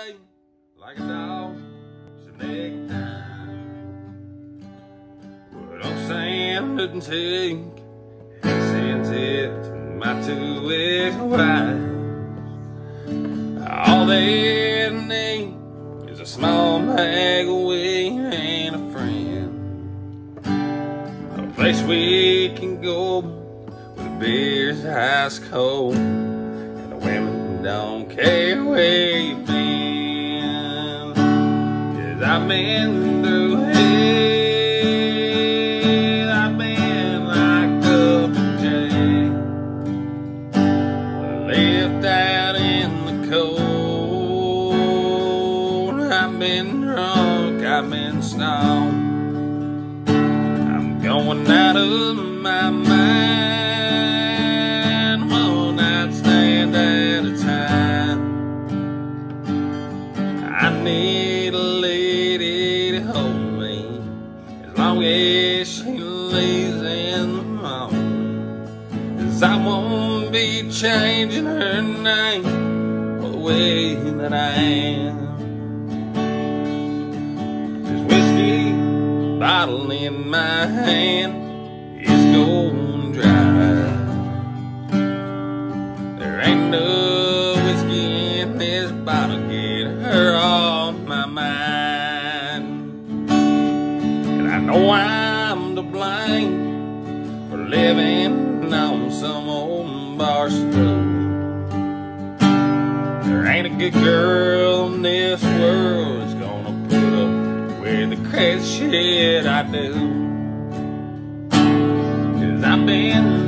day like a dog, so next time. But I'm saying nothing take, he sends it to my 2 ex-wives. All they need is a small bag of weed and a friend, a place we can go where the beer's ice cold and the women don't care where you've been. 'Cause I've been through hell, I've been locked up in jail, left out in the cold. I've been drunk, I've been stoned, I'm going out of my mind, one night stand at a time. I need a lady to hold me as long as she leaves in the morning, 'cause I won't be changing her name or the way that I am. This whiskey bottle in my hand is going dry. There ain't no whiskey in this bottle, get her off my mind. And I know I'm to blame for living on some old bar stool. There ain't a good girl in this world that's gonna put up with the crazy shit I do. 'Cause I've been